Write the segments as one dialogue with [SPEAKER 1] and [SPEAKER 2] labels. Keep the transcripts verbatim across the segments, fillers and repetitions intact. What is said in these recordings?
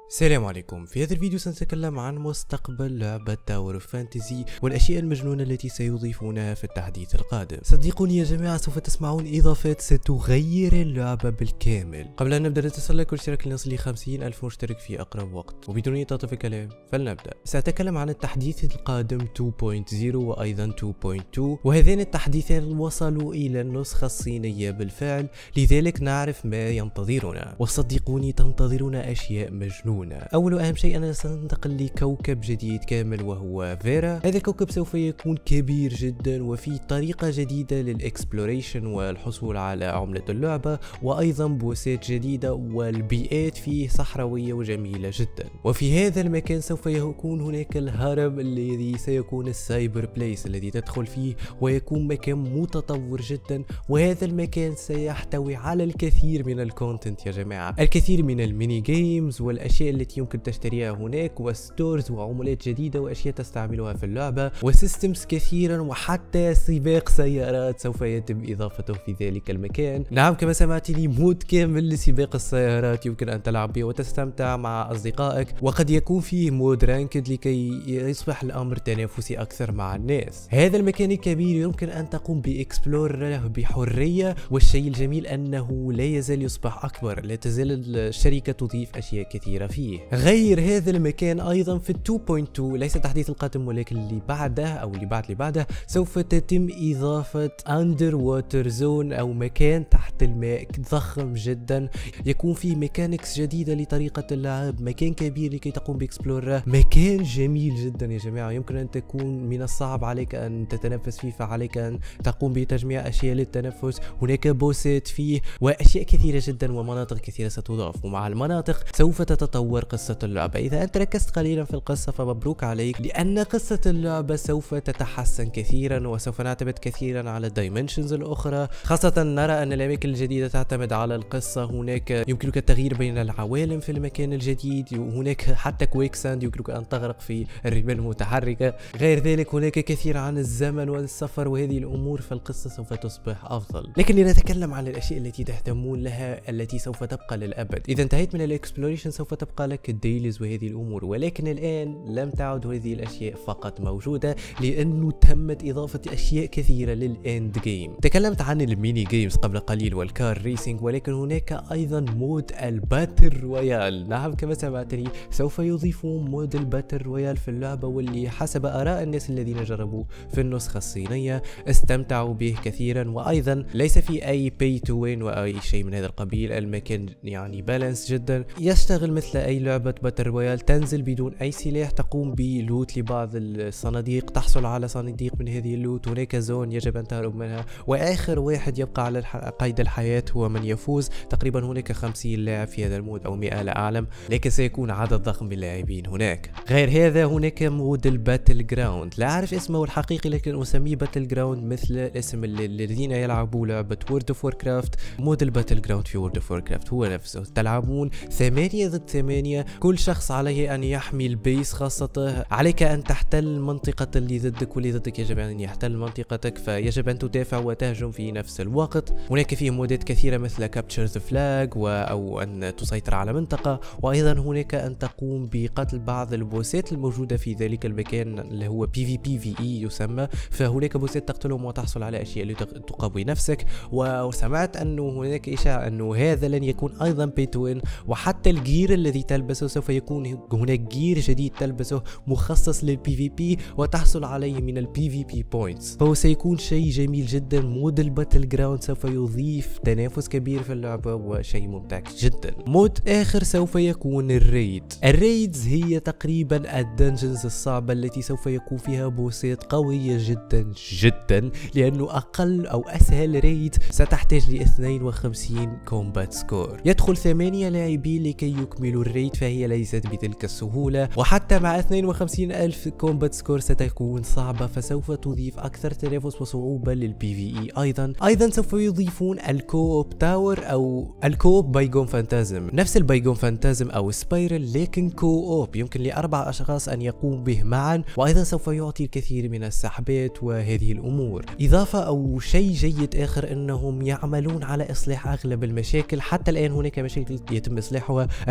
[SPEAKER 1] السلام عليكم. في هذا الفيديو سنتكلم عن مستقبل لعبة تاور اوف فانتسي والأشياء المجنونة التي سيضيفونها في التحديث القادم. صدقوني يا جماعة، سوف تسمعون إضافات ستغير اللعبة بالكامل. قبل أن نبدأ لا تنسى اللايك والاشتراك لنصل ل خمسين ألف مشترك في أقرب وقت. وبدون أي تطفيل كلام فلنبدأ. سأتكلم عن التحديث القادم اثنين نقطة صفر وأيضا اثنين نقطة اثنين، وهذين التحديثان وصلوا إلى النسخة الصينية بالفعل، لذلك نعرف ما ينتظرنا. وصدقوني تنتظرنا أشياء مجنونة. أول وأهم شيء أننا سننتقل لكوكب جديد كامل وهو فيرا. هذا الكوكب سوف يكون كبير جدا وفي طريقة جديدة للإكسبلوريشن والحصول على عملة اللعبة، وأيضا بوسات جديدة، والبيئات فيه صحراوية وجميلة جدا. وفي هذا المكان سوف يكون هناك الهرم الذي سيكون السايبر بليس الذي تدخل فيه، ويكون مكان متطور جدا. وهذا المكان سيحتوي على الكثير من الكونتنت يا جماعة، الكثير من الميني جيمز والأشياء التي يمكن تشتريها هناك، وستورز وعملات جديدة واشياء تستعملها في اللعبة، وسيستمز كثيرا، وحتى سباق سيارات سوف يتم اضافته في ذلك المكان. نعم، كما سمعتني مود كامل لسباق السيارات يمكن ان تلعب به وتستمتع مع اصدقائك، وقد يكون فيه مود رانكد لكي يصبح الامر تنافسي اكثر مع الناس. هذا المكان الكبير يمكن ان تقوم باكسبلور له بحرية، والشيء الجميل انه لا يزال يصبح اكبر، لا تزال الشركة تضيف اشياء كثيرة فيه. غير هذا المكان ايضا في اثنين نقطة اثنين، ليس التحديث القادم ولكن اللي بعده او اللي بعد اللي بعده، سوف تتم اضافه اندر ووتر زون او مكان تحت الماء ضخم جدا، يكون فيه ميكانكس جديده لطريقه اللعب، مكان كبير لكي تقوم باكسبلوره، مكان جميل جدا يا جماعه. يمكن ان تكون من الصعب عليك ان تتنفس فيه، فعليك ان تقوم بتجميع اشياء للتنفس. هناك بوسات فيه واشياء كثيره جدا ومناطق كثيره ستضاف، ومع المناطق سوف تتطور قصة اللعبة. إذا أنت ركزت قليلا في القصة فمبروك عليك، لأن قصة اللعبة سوف تتحسن كثيرا، وسوف نعتمد كثيرا على الدايمنشنز الأخرى. خاصة نرى أن الأماكن الجديدة تعتمد على القصة. هناك يمكنك التغيير بين العوالم في المكان الجديد، وهناك حتى كويك ساند يمكنك أن تغرق في الرمال المتحركة. غير ذلك هناك كثير عن الزمن والسفر وهذه الأمور، فالقصة سوف تصبح أفضل. لكن لنتكلم عن الأشياء التي تهتمون لها التي سوف تبقى للأبد. إذا انتهيت من الإكسبلوريشن سوف تبقى لك الديليز وهذه الامور، ولكن الان لم تعد هذه الاشياء فقط موجوده، لانه تمت اضافه اشياء كثيره للاند جيم. تكلمت عن الميني جيمز قبل قليل والكار ريسينج، ولكن هناك ايضا مود الباتل رويال. نعم كما سمعتني، سوف يضيفون مود الباتل رويال في اللعبه، واللي حسب اراء الناس الذين جربوا في النسخه الصينيه استمتعوا به كثيرا. وايضا ليس في اي باي تو وين واي شيء من هذا القبيل، المكان يعني بالانس جدا، يشتغل مثل اي لعبه باتل رويال. تنزل بدون اي سلاح، تقوم بلوت لبعض الصناديق، تحصل على صناديق من هذه اللوت، هناك زون يجب ان تهرب منها، واخر واحد يبقى على قيد الحياة هو من يفوز. تقريبا هناك خمسين لاعب في هذا المود او مئة لا اعلم، لكن سيكون عدد ضخم من اللاعبين هناك. غير هذا هناك مود الباتل جراوند، لا اعرف اسمه الحقيقي لكن اسميه باتل جراوند مثل اسم الذين يلعبوا لعبة وورد اوف ووركرافت. مود الباتل جراوند في وورد اوف ووركرافت هو نفسه، تلعبون ثمانية ضد ثمانية، كل شخص عليه أن يحمي البيس خاصته، عليك أن تحتل منطقة اللي ضدك، واللي ضدك يجب أن يحتل منطقتك، فيجب أن تدافع وتهجم في نفس الوقت. هناك فيه مودات كثيرة مثل كابتشر ذا فلاج أو أن تسيطر على منطقة، وأيضا هناك أن تقوم بقتل بعض البوسات الموجودة في ذلك المكان اللي هو بي في بي في إي يسمى. فهناك بوسات تقتلهم وتحصل على أشياء لتقوي نفسك. وسمعت أنه هناك إشاعة أنه هذا لن يكون أيضا بي تو وين، وحتى الجير الذي تلبسه سوف يكون هناك جير جديد تلبسه مخصص للبي في بي وتحصل عليه من البي في بي بوينتس، فهو سيكون شيء جميل جدا. مود الباتل جراوند سوف يضيف تنافس كبير في اللعبة وشيء ممتع جدا. مود آخر سوف يكون الريد. الريدز هي تقريبا الدنجنز الصعبة التي سوف يكون فيها بوسات قوية جدا جدا، لأنه أقل أو أسهل ريد ستحتاج ل اثنين وخمسين كومبات سكور. يدخل ثمانية لاعبين لكي يكملوا الريد، فهي ليست بتلك السهولة، وحتى مع اثنين وخمسين ألف كومبات سكور ستكون صعبة، فسوف تضيف أكثر تنافس وصعوبة للبي في إي. أيضا أيضا سوف يضيفون الكوب تاور أو الكوب بايجون فانتازم، نفس البايجون فانتازم أو سبايرل لكن كوب، يمكن لأربع أشخاص أن يقوم به معا، وأيضا سوف يعطي الكثير من السحبات وهذه الأمور. إضافة أو شيء جيد آخر أنهم يعملون على إصلاح أغلب المشاكل. حتى الآن هناك مشاكل يتم إصلاحها، الورد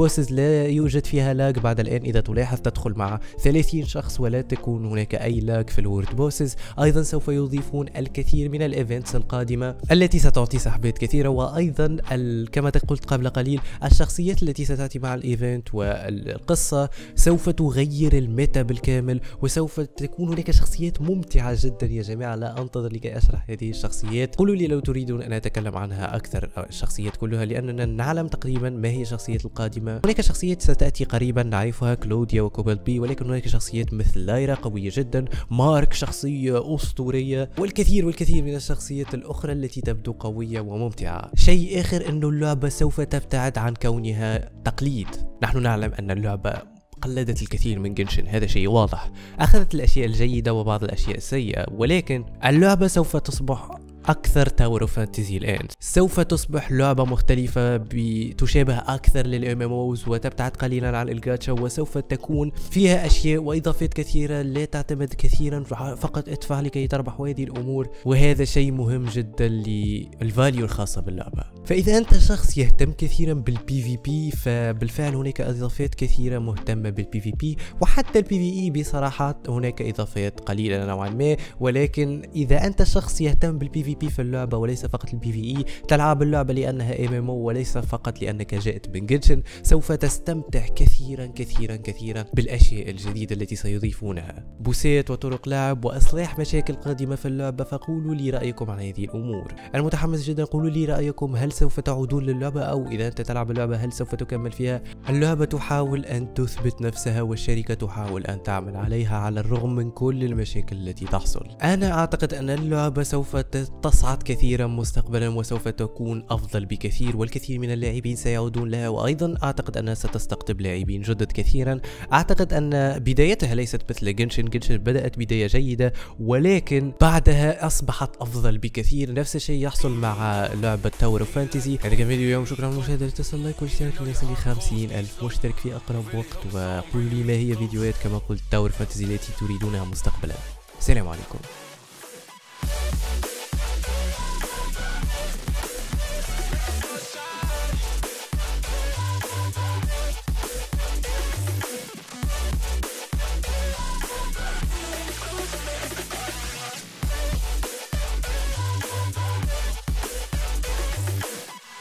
[SPEAKER 1] بوسز لا يوجد فيها لاج بعد الآن. إذا تلاحظ تدخل مع ثلاثين شخص ولا تكون هناك أي لاج في الورد بوسز. أيضا سوف يضيفون الكثير من الإيفنتس القادمة التي ستعطي سحبات كثيرة، وأيضا كما قلت قبل قليل الشخصيات التي ستأتي مع الإيفنت والقصة سوف تغير الميتا بالكامل، وسوف تكون هناك شخصيات ممتعة جدا يا جماعة. لا أنتظر لكي أشرح هذه الشخصيات، قولوا لي لو تريدون أن أتكلم عنها أكثر الشخصيات كلها، لأننا نعلم تقريبا ما هي الشخصيات القادمة. هناك شخصيات ستأتي قريبا نعرفها كلوديا وكوبل بي، ولكن هناك شخصيات مثل لايرا قوية جدا، مارك شخصية أسطورية، والكثير والكثير من الشخصيات الأخرى التي تبدو قوية وممتعة. شيء آخر أنه اللعبة سوف تبتعد عن كونها تقليد. نحن نعلم أن اللعبة قلدت الكثير من جنشن، هذا شيء واضح، أخذت الأشياء الجيدة وبعض الأشياء السيئة، ولكن اللعبة سوف تصبح أكثر تاور اوف فانتسي الآن. سوف تصبح لعبة مختلفة تشابه أكثر للإم إم أوز وتبتعد قليلا عن الجاتشا، وسوف تكون فيها أشياء وإضافات كثيرة لا تعتمد كثيرا فقط ادفع لكي تربح وهذه الأمور، وهذا شيء مهم جدا للفاليو الخاصة باللعبة. فإذا أنت شخص يهتم كثيرا بالبي في بي فبالفعل هناك إضافات كثيرة مهتمة بالبي في بي، وحتى البي في إي بصراحة هناك إضافات قليلة نوعا ما، ولكن إذا أنت شخص يهتم بالبي في بي في اللعبة وليس فقط البي في اي، تلعب اللعبة لأنها ام ام او وليس فقط لأنك جئت من جنشن، سوف تستمتع كثيرا كثيرا كثيرا بالأشياء الجديدة التي سيضيفونها، بوسات وطرق لعب وإصلاح مشاكل قادمة في اللعبة. فقولوا لي رأيكم عن هذه الأمور. أنا متحمس جدا، قولوا لي رأيكم، هل سوف تعودون للعبة؟ أو إذا أنت تلعب اللعبة هل سوف تكمل فيها؟ اللعبة تحاول أن تثبت نفسها والشركة تحاول أن تعمل عليها على الرغم من كل المشاكل التي تحصل. أنا أعتقد أن اللعبة سوف تصعد كثيرا مستقبلا وسوف تكون أفضل بكثير، والكثير من اللاعبين سيعودون لها، وأيضا أعتقد أنها ستستقطب لاعبين جدد كثيرا. أعتقد أن بدايتها ليست مثل جنشن، جنشن بدأت بداية جيدة ولكن بعدها أصبحت أفضل بكثير. نفس الشيء يحصل مع لعبة تاور اوف فانتسي. هذا كان فيديو اليوم، شكرا للمشاهدة، تصل لايك واشتراك ليصل لي خمسين ألف مشترك في أقرب وقت، وقولوا لي ما هي فيديوهات كما قلت تاور فانتسي التي تريدونها مستقبلا. السلام عليكم.